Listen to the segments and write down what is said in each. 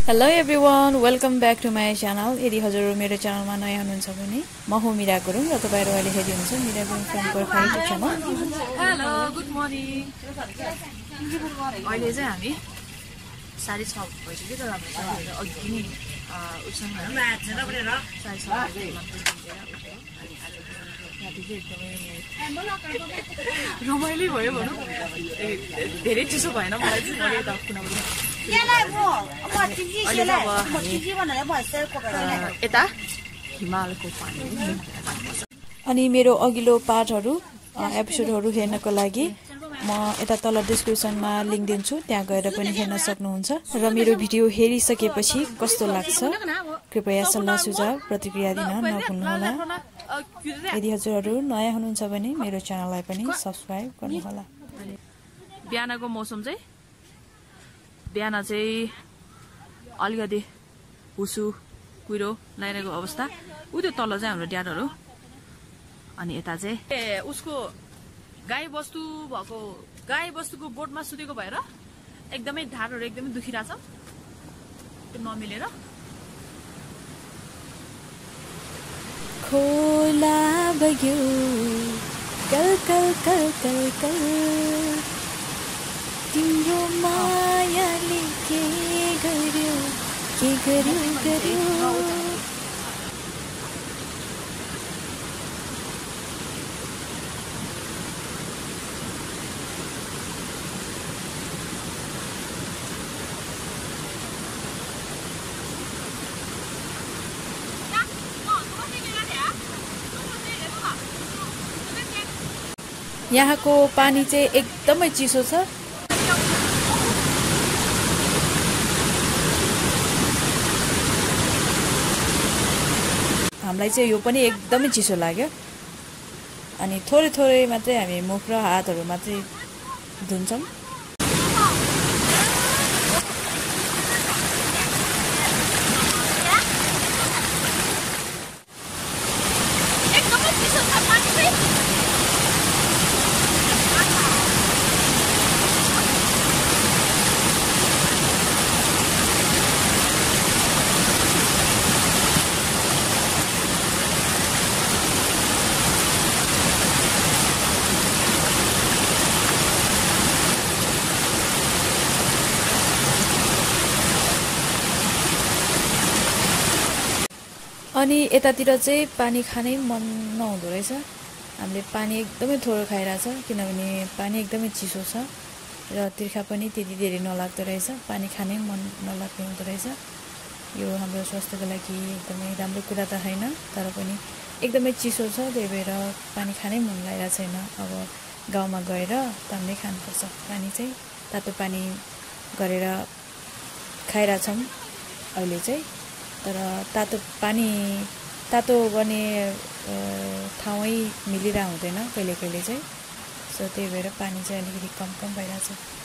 Hello everyone, welcome back to my channel. यदि हजुरहरु मेरो च्यानलमा नयाँ हुनुहुन्छ भने म हो मिरा गुरुङ र तपाईहरु अहिले हेर्दै हुनुहुन्छ Mira Gurung from Gorkha YouTube channel. Hello, good morning. अहिले चाहिँ हामी 6:30 भइसक्यो तर हाम्रो अघि नै उठ्छौँ हैन। 6:30 रमाइलो भयो भनौँ। धेरै चिसो भएन मलाई चाहिँ मैले त कुनाबाट यता हिमालको पानी अनि मेरो अघिल्लो पार्टहरु एपिसोडहरु हेर्नको लागि म यता तल डिस्क्रिप्सनमा लिंक दिन्छु, त्यहाँ गएर पनि हेर्न सक्नुहुन्छ। र मेरो भिडियो हेरिसकेपछि कस्तो लाग्छ कृपया सल्लाह सुझाव प्रतिक्रिया दिन नभुल्नुहोला। यदि हजुरहरु नयाँ हुनुहुन्छ भने मेरो च्यानललाई पनि सब्स्क्राइब गर्नुहोला। बिहानको मौसम चाहिँ अलिकति हुसु कुइरो लागिरहेको अवस्था। उ त्यो तल चाहिँ हाम्रो ड्याडहरु अनि यता चाहिँ उसको गाई बस्तुको बोटमा सुतेको भएर एकदमै ढाडहरु एकदमै दुखिरहेछ त्यो नमिलेर। खोला बग्यो कल कल कल कल कल तिम्रो मायाले के गर्यो यहाँको पानी चाहिँ एकदमै चिसो छ। हामीलाई चाहिँ यो पनि एकदमै चिसो लाग्यो अनि थोरै थोरै मात्रै हामी मुख र हातहरुमा चाहिँ धुन्छौं। अनि यतातिर चाहिँ पानी खानै मन नहुँदो रहेछ। हामीले पानी एकदमै थोरो खाइरहेछ किनभने पानी एकदमै चिसो छ र तिर्खा पनि त्यति धेरै नलाग्दो रहेछ। पानी खानै मन नलाग्ने हुँदो रहेछ। यो हाम्रो स्वास्थ्यको लागि एकदमै राम्रो कुरा त हैन, तर पनि एकदमै चिसो छ, त्यही भएर पानी खानै मन लागिरहेको छैन। अब गाउँमा गएर ताम्दै खानुपर्छ। पानी चाहिँ तातो पानी गरेर खाइरहेछौँ अहिले चाहिँ। तर तातो गर्ने ठाउँै मिलिरा हुँदैन कहिले कहिले चाहिँ। सो त्यही भएर पानी चाहिँ अलिकति कम भइरहेछ।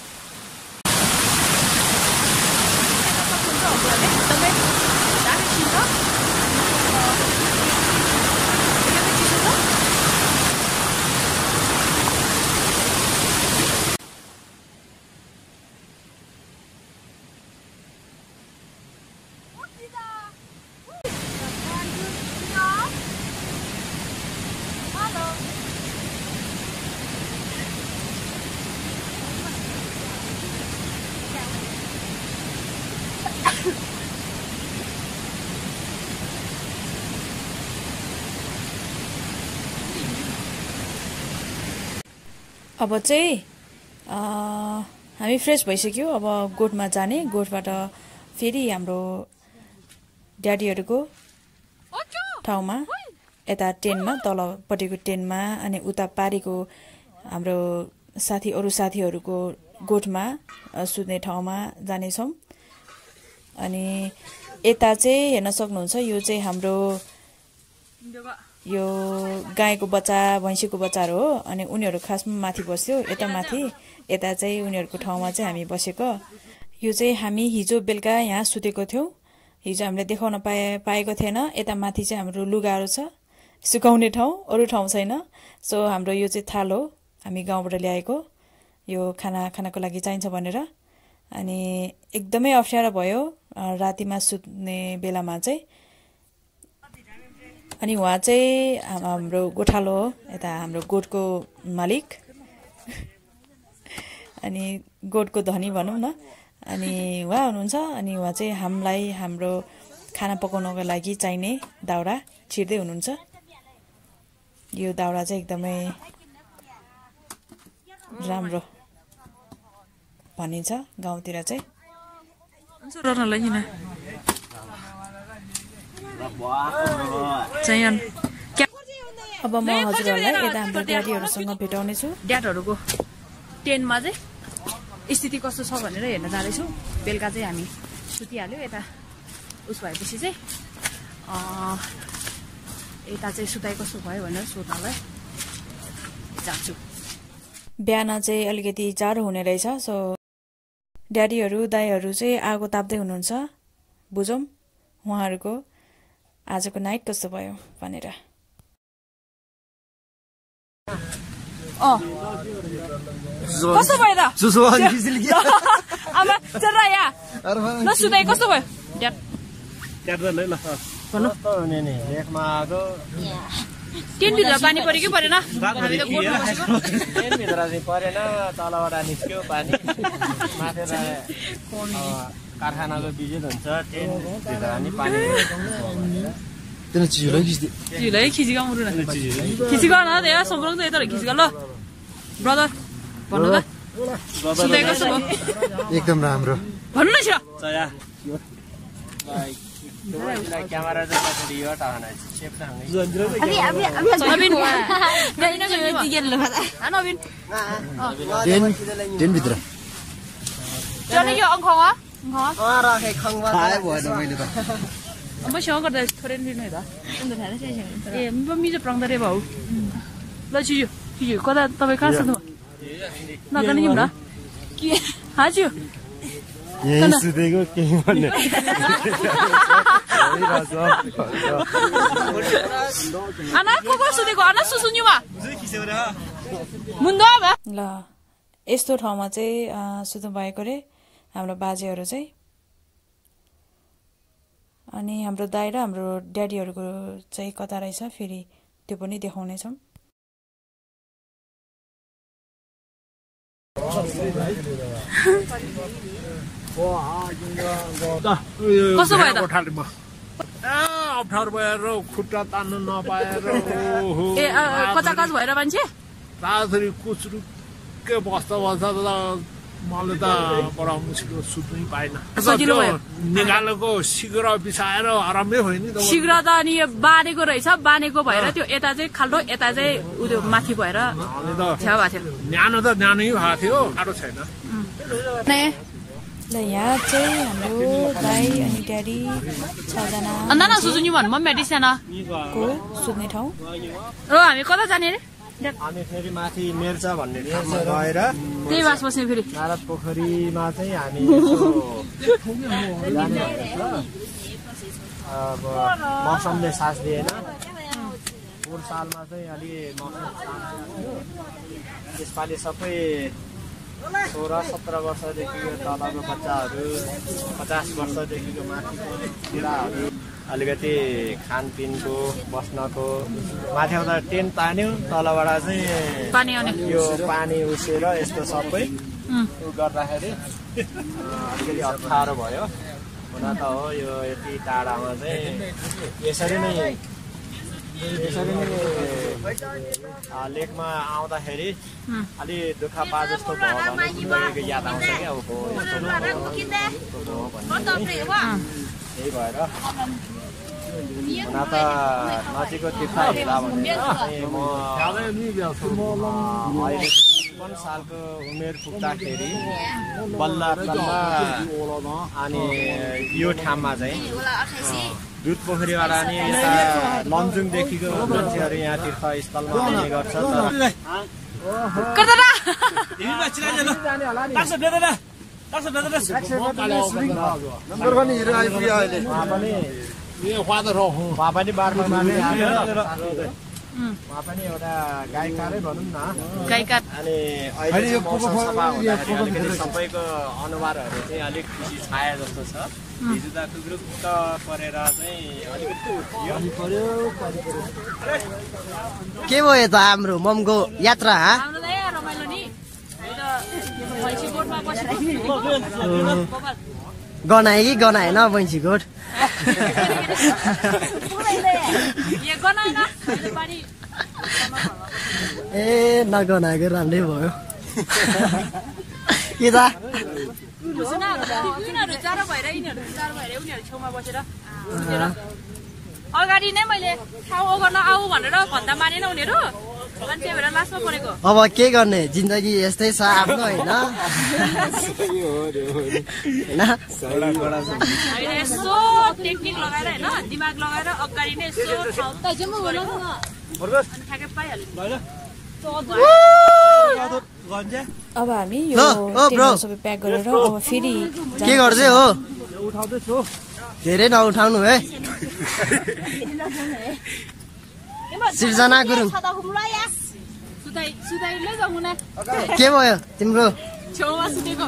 अब चाहिँ हामी फ्रेश भइसक्यो। अब गोठमा जाने, गोठबाट फेरि हाम्रो ड्याडीहरुको ठाउँमा यता टेनमा तलपट्टिको टेनमा अनि उता पारीको हाम्रो अरु साथीहरुको गोठमा सुत्ने ठाउँमा जानेछौं। अनि यता चाहिँ हेर्न सक्नुहुन्छ यो चाहिँ हाम्रो यो गाईको बच्चा भैँसीको बच्चाहरु हो अनि उनीहरु खासमा माथि बस्यो यता माथि। यता चाहिँ उनीहरुको ठाउँमा चाहिँ हामी बसेको। यो चाहिँ हामी हिजो बेलुका यहाँ सुतेको थियौं। हिजो हामीले देखाउन पाएको थिएन। यता माथि चाहिँ हाम्रो लुगाहरु छ, सुकाउने ठाउँ, अरु ठाउँ छैन। सो हाम्रो यो चाहिँ थाल हो, हामी गाउँबाट ल्याएको। यो खानाको लागि चाहिन्छ भनेर अनि एकदमै अप्ठ्यारो भयो रातिमा सुत्ने बेलामा चाहिँ। अनि उहाँ चाहिँ हाम्रो गोठालो हो, यता हाम्रो गोठको मालिक अनि गोठको धनी भनौँ न। अनि उहाँ हुनुहुन्छ। अनि उहाँ चाहिँ हामीलाई हाम्रो खाना पकाउनको लागि चाहिने दाउरा छिर्दै हुनुहुन्छ। यो दाउरा चाहिँ एकदमै राम्रो भनिन्छ गाउँतिर चाहिँ। अब म हजुरहरूलाई यता हाम्रो ड्याडीहरूसँग भेटाउने छु। ड्याडहरूको टेनमा चाहिँ स्थिति कस्तो छ भनेर हेर्न जाँदैछु। बेलुका चाहिँ हामी सुतिहाल्यो। यता उस भएपछि चाहिँ यता चाहिँ सुताइ कस्तो भयो भनेर सोध्नलाई जान्छु। बिहान चाहिँ अलिकति जाडो हुने रहेछ। सो ड्याडीहरू दाईहरू चाहिँ आगो ताप्दै हुनुहुन्छ। बुझौँ उहाँहरूको आजको नाइट कस्तो भयो भनेर। कस्तो भयो त आमा चल या ल सुताइ कस्तो भयो ड्याड ल भन्नु। टेनभित्र पानी पऱ्यो कि परेन? हामी त गोठमा बसेको। टेनभित्र चाहिँ परेन, तलबाट निस्क्यो पानी। माथि कारखानाको बिजुली हुन्छ, टेनभित्र नि पानी। तेरा चिजुलाई खिच्दे। चिजुलाई खिचिगा मुरुना। खिचिगा न त यार सम्पर्क त यता खिचिगा ल। ब्रदर भन्नु त। सुताइ कस्तो भयो? एकदम राम्रो। भन्नु न छिरा। चया। क्यामेरा चाहिँ कसरी यो टाउना सेफ टाउना। नवीन नवीन टेन भित्र चले यो अंखवा राखे खङवा खाए भएन मैले त। म सँग गर्दा थोरै लिनु है त ए म मिजो प्रङदरे भाउ ल छियो छियो कता तपाई कहाँ सुत्नु नगर्ने नि न के हजुर यही सुतेको केही भन्ने आना को सुतेको आना सुसुन्युमा मुन्दा ल यस्तो ठाउँमा चाहिँ सुत्नु भएको रे हाम्रो बाजेहरू चाहिँ। अनि हाम्रो दाइ र हाम्रो ड्याडीहरूको चाहिँ कता रहेछ फेरि त्यो पनि देखाउने छौँ। कस्तो भयो त? अप्ठ्यारो भएर खुट्टा तान्नु नपाएर ए कचाकच भएर मान्छे रातरी कुचरुक्कै बस्दा मलाई त बडा मुस्किल सुत्नै पाएन। निकालेको शीघ्र बिसाएर आरामै भयो नि। शीघ्र त अनि बाँधेको रहेछ, बाँधेको भएर त्यो यता चाहिँ खाल्डो यता चाहिँ उयो माथि भएर छ्या भएको थियो। न्यानो त न्यानै भएको थियो, साह्रो छैन। ल यहाँ चाहिँ हाम्रो दाइ अनि ड्याडी 6 जना अन्त न सुजुनी भन्नु म मेडिसिन को सुत्ने ठाउँ र हामी कता जाने रे? हामी फेरि माथि मेर्चा भन्ने ठाउँमा गएर त्यही बास बस्ने फेरि नारद पोखरीमा चाहिँ हामी अब मौसमले साथ दिएन। पोहोर सालमा चाहिँ अलि मौसम त्यसपालि सबै 16-17 वर्षदेखिको तलको बच्चाहरू 50 वर्षदेखिको माथिको केटाहरू अलिकति खानपिनको बस्नको माथि आउँदा टेन्ट तान्यो, तलबाट चाहिँ यो पानी उसेर यस्तो सबै गर्दाखेरि अलिकति अप्ठ्यारो भयो। हुन त हो यो यति टाढामा चाहिँ यसरी नै लेकमा आउँदाखेरि अलि दुःख पा जस्तो भयो भने जिन्दगीको याद आउँछ क्या। अब त्यही भएर हुन त नजिकको तीर्थ हेर्दा भनेर म अहिले 55 सालको उमेर पुग्दाखेरि बल्ल अनि यो ठाउँमा चाहिँ दुध पोखरीबाट अनि यता लमजुङदेखिको मान्छेहरू यहाँ तीर्थस्थलमा आउने गर्छ। उहाँ पनि एउटा गायिकारै भनौँ न गायिका अनि अहिले चाहिँ मौसम सफा हुँदाखेरि अलिकति सबैको अनुहारहरू चाहिँ अलिक खुसी छाया जस्तो छ हिजो त टुक्रुक्क परेर चाहिँ अलिकति उठ्यो के भयो त हाम्रो ममको यात्रा हाम्रो त यहाँ रमाइलो नि भैँसी गोठमा बसेको गनाए कि गनाएन भैँसी गोठ ए नगनाएको राम्रै भयो के त अगाडि नै मैले ठाउँ गर्न आऊ भनेर भन्दा मानेन उनीहरू मान्छे भएर लास्टमा परेको अब के गर्ने जिन्दगी यस्तै छ आफ्नो होइन यसो टेक्निक लगाएर होइन दिमाग लगाएर अगाडि नै यसो ठ्याक्कै पाइहाल्यो अब हामी यो टेबल सबै प्याक गरेर अब फेरि के गर्दै हो धेरै नउठाउनु है सृजना गुरुङ के भयो तिम्रो छेउमा सुतेको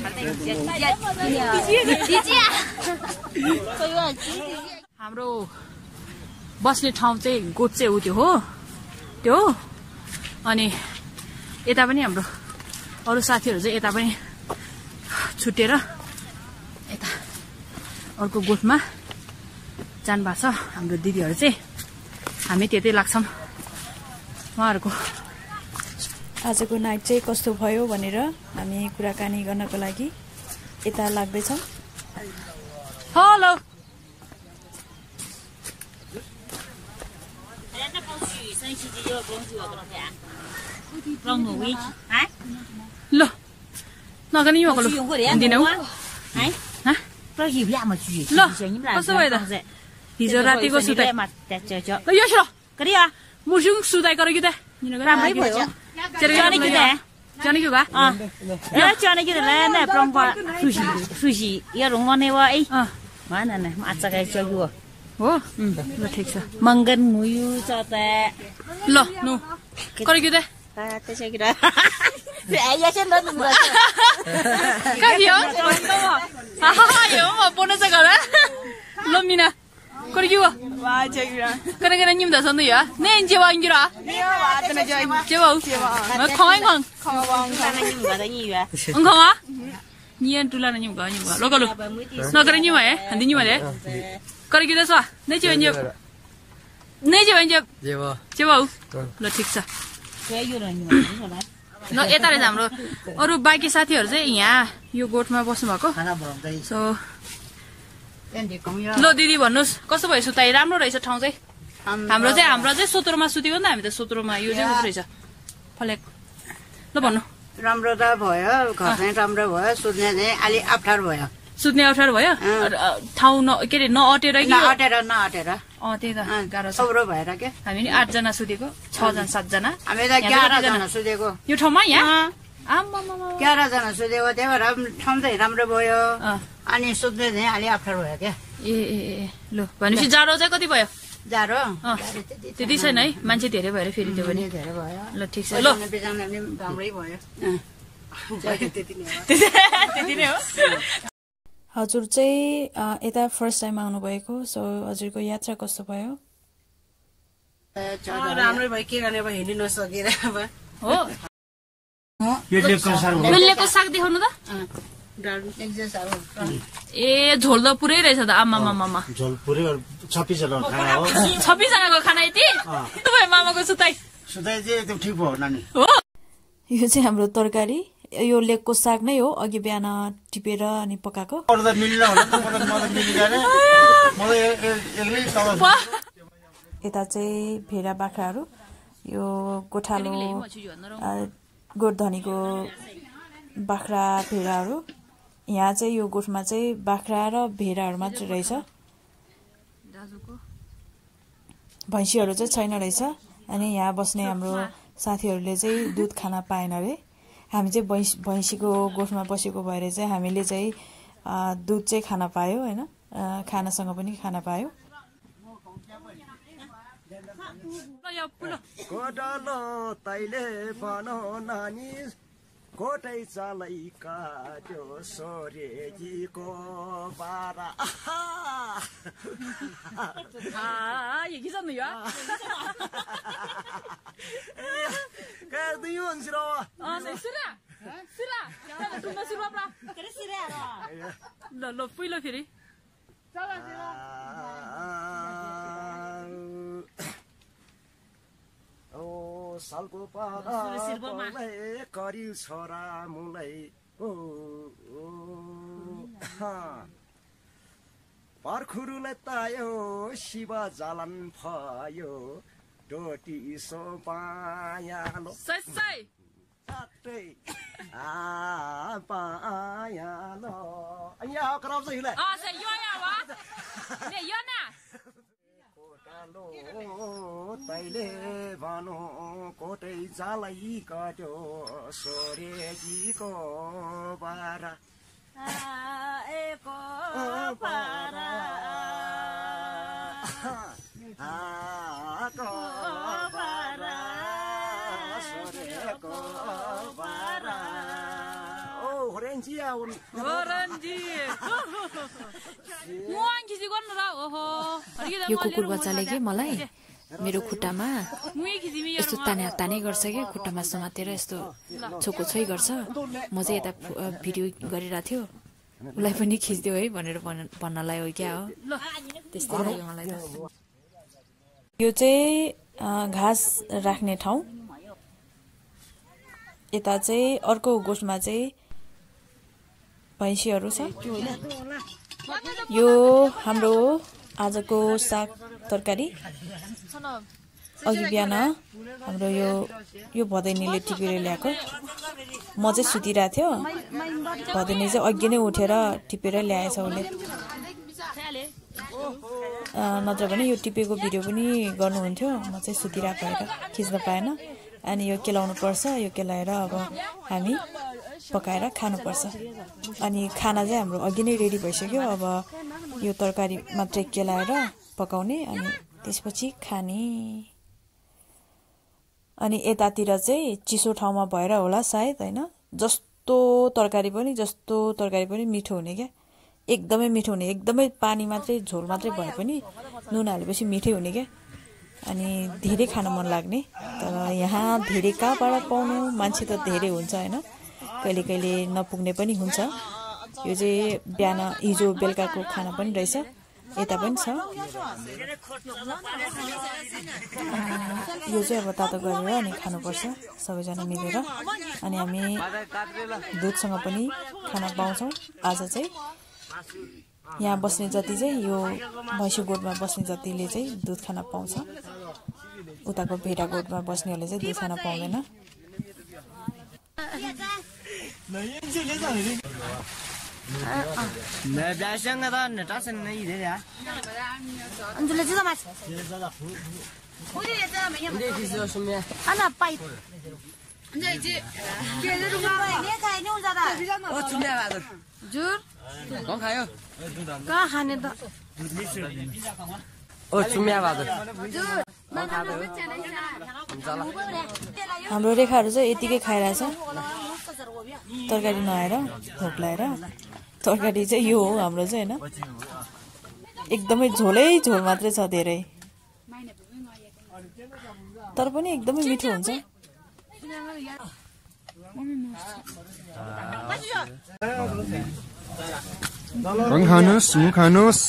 हाम्रो बस्ने ठाउँ चाहिँ गोठ चाहिँ उ त्यो हो त्यो अनि यता पनि हाम्रो अरू साथीहरू चाहिँ यता पनि छुटेर यता अर्को गोठमा जानुभएको छ हाम्रो दिदीहरू चाहिँ हामी त्यतै लाग्छौँ उहाँहरूको आजको नाइट चाहिँ कस्तो भयो भनेर हामी कुराकानी गर्नको लागि यता लाग्दैछौँ हेलो ल नगर्ने युवाको दिनौ ल कस्तो भयो त हिजो रातिको सुताइ यो छ मुसुङ सुताइ गरेको त राम्रै भयो हो ल ठिक छ मंगन मुयु चता ल नु गरेको त त्यसैकरा आइया चाहिँ ल कायो यो म बोल्न चाहिँ गर ल मिना गरेको 와 저기라 그래 그래 님도 선도야 네 이제 왕기라 와 그래 저 제와 뭐 강왕강 하나님 가다 이유야 응강아 니엔 둘라는 님 가, 님 가. 로가로. 너 그래 님 와해. 안 되니 말해. 그래 기대서. 내 집에 이제 제와. ल ठीक छ ल यताले हाम्रो अरू बाँकी साथीहरू चाहिँ यहाँ यो गोठमा बस्नु भएको सो ल दिदी भन्नुहोस् कस्तो भयो सुताइ राम्रो रहेछ ठाउँ चाहिँ हाम्रो चाहिँ सोत्रोमा सुतेको नि त हामी त सोत्रोमा यो चाहिँ कस्तो रहेछ फलेक ल भन्नु राम्रो त भयो घर चाहिँ राम्रो भयो सुत्ने चाहिँ अलि अप्ठ्यारो भयो सुत्ने अप्ठ्यारो भयो ठाउँ के अरे नअटेर कि नअटेर त्यही त गाह्रो छ सौरो भएर के हामी नि 8 जना सुतेको 6 जना 7 जना हामी त 11 जना सुतेको यो ठाउँमा यहाँ 11 जना सुतेको त्यही भएर ठाउँ चाहिँ राम्रो भयो अनि सुत्ने चाहिँ अलि अप्ठ्यारो भयो क्या ए ल भनेपछि जाडो चाहिँ कति भयो जाडो त्यति छैन है मान्छे धेरै भएर फेरि त्यो पनि धेरै भयो ल ठिक छ ल बिजाउने पनि राम्रै भयो त्यति नै हो हजुर चाहिँ यता फर्स्ट टाइम आउनुभएको सो हजुरको यात्रा कस्तो भयो राम्रै भयो के गर्ने अब हिँड्नु नसकेर अब हो बेलेको साग देखाउनु त ए झोल त पुरै रहेछ त आमा झोल पुरै 26 जनाको खाना यति तपाईँ मामाको सुताइ चाहिँ एकदम ठिक भयो नानी हो यो चाहिँ हाम्रो तरकारी यो लेकको साग नै हो अघि बिहान टिपेर अनि पकाएको यता चाहिँ भेडा बाख्राहरू यो गोठालो गोठधनीको बाख्रा भेडाहरू यहाँ चाहिँ यो गोठमा चाहिँ बाख्रा र भेडाहरू मात्र रहेछ भैँसीहरू चाहिँ छैन रहेछ अनि यहाँ बस्ने हाम्रो साथीहरूले चाहिँ दुध खान पाएन अरे हामी चाहिँ भैँसीको गोठमा बसेको भएर चाहिँ हामीले चाहिँ दुध चाहिँ खान पायो होइन खानासँग पनि खान पायो कोटलो तैले भनो नानी कोटै चालै काट्यो सोरेजीको Bara 얘기잖아요. Kaya yun, sila wa. 네, 쓰라. 쓰라. 좀 쓰라 봐. 그래 쓰래라. 너 뿌이러 피리. O salko pada kolai kari chora mulai पर्खुरुलाई तायो Shiv जलन भयो डोटी सो पायालो सै साटै पायालो यहाँ कराउँछ हिँड्ला सै यो या वा ने यो न कोटालो तैले भनो कोटै जालै काट्यो सोरेजीको बारा एको पारा को बारा सोरेको बारा ओ 호렌지 आउन 호렌지 मुआन किसी गर्न र ओहो यो कुकुर बच्चाले के मलाई मेरो खुट्टामा यस्तो ताने गर्छ के खुट्टामा समातेर यस्तो छोको छोइ गर्छ म चाहिँ यता भिडियो गरिरहेको थियो उसलाई पनि खिच्दियो है भनेर भन्नलाई हो क्या हो त्यस्तै लाग्यो मलाई त यो चाहिँ घाँस राख्ने ठाउँ यता चाहिँ अर्को गोठमा चाहिँ भैँसीहरू छ यो हाम्रो आजको साग तरकारी अघि बिहान हाम्रो यो भदैनीले टिपेर ल्याएको म चाहिँ सुतिरहेको थियो भदैनी चाहिँ अघि नै उठेर टिपेर ल्याएछ उसले नत्र भने यो टिपेको भिडियो पनि गर्नुहुन्थ्यो म चाहिँ सुतिरहेको भएर खिच्न पाएन अनि यो केलाउनु पर्छ यो केलाएर अब हामी पकाएर खानुपर्छ अनि खाना चाहिँ हाम्रो अघि नै रेडी भइसक्यो अब यो तरकारी मात्रै केलाएर पकाउने अनि त्यसपछि खाने अनि यतातिर चाहिँ चिसो ठाउँमा भएर होला सायद हैन जस्तो तरकारी पनि मिठो हुने क्या एकदमै मिठो हुने एकदमै पानी मात्रै झोल मात्रै भए पनि नुन हालेपछि मिठै हुने क्या अनि धेरै खान मन लाग्ने तर यहाँ धेरै कहाँबाट पाउनु मान्छे त धेरै हुन्छ हैन कहिले कहिले नपुग्ने पनि हुन्छ यो चाहिँ बिहान हिजो बेलुकाको खाना पनि रहेछ यता पनि छ यो चाहिँ अब तातो गरेर अनि खानुपर्छ सबैजना मिलेर अनि हामी दुधसँग पनि खाना पाउँछौँ आज चाहिँ यहाँ बस्ने जति चाहिँ यो भैँसी गोठमा बस्ने जतिले चाहिँ दुध खान पाउँछ उताको भेडा गोठमा बस्नेहरूले चाहिँ दुध खान पाउँदैन हाम्रो रेखाहरू चाहिँ यतिकै खाइरहेछ तरकारी नआएर भोक लाएर तरकारी चाहिँ यो हो हाम्रो चाहिँ हैन एकदमै झोल मात्रै छ धेरै तर पनि एकदमै मिठो हुन्छ खानुस्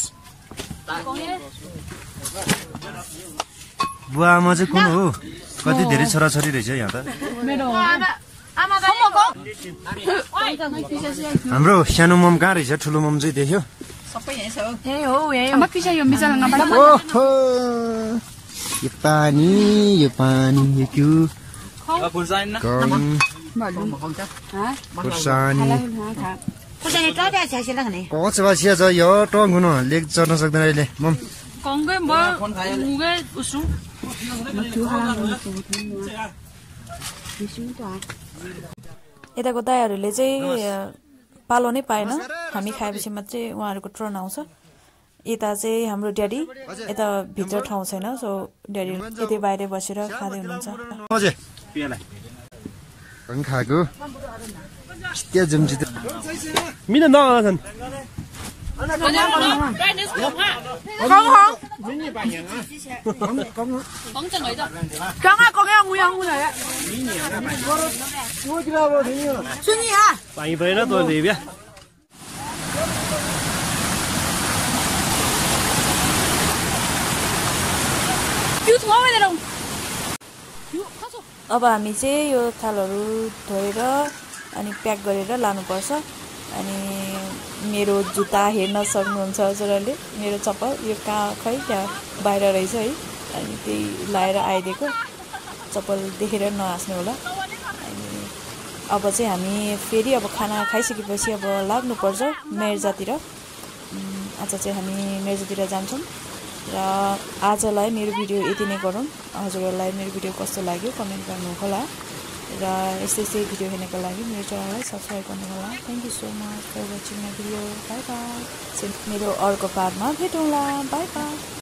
बुवा आमा चाहिँ कुन हो कति धेरै छोराछोरी रहेछ यहाँ त हाम्रो सानो मम कहाँ रहेछ ठुलो मम चाहिँ देख्यो यो पानी कच बासिया छ यो टङ हुनु लेग चढ्न सक्दैन अहिले मम यताको दाइहरूले चाहिँ पालो नै पाएन हामी खाएपछि मात्रै उहाँहरूको टर्न आउँछ यता चाहिँ हाम्रो ड्याडी यता भित्र ठाउँ छैन सो ड्याडी यतै बाहिर बसेर खाँदै हुनुहुन्छ खाएको त्यहाँ जम्ची त मिन नगछन् पानी भएन त देब्या अब हामी चाहिँ यो थालहरू धोएर अनि प्याक गरेर लानुपर्छ अनि मेरो जुत्ता हेर्न सक्नुहुन्छ हजुरहरूले मेरो चप्पल यो कहाँ खै त्यहाँ बाहिर रहेछ है अनि त्यही लाएर आइदिएको चप्पल देखेर नहाँस्नु होला अनि अब चाहिँ हामी फेरि अब खाना खाइसकेपछि अब लाग्नुपर्छ मेर्जातिर आज चाहिँ हामी मेर्जातिर जान्छौँ र आजलाई मेरो भिडियो यति नै गरौँ हजुरहरूलाई मेरो भिडियो कस्तो लाग्यो कमेन्ट गर्नु होला र यस्तै भिडियो हेर्नको लागि मेरो च्यानललाई सब्स्क्राइब गर्नु होला thank you so much for watching my video bye bye मेरो अर्को पार्टमा भेटौँला बाई बाई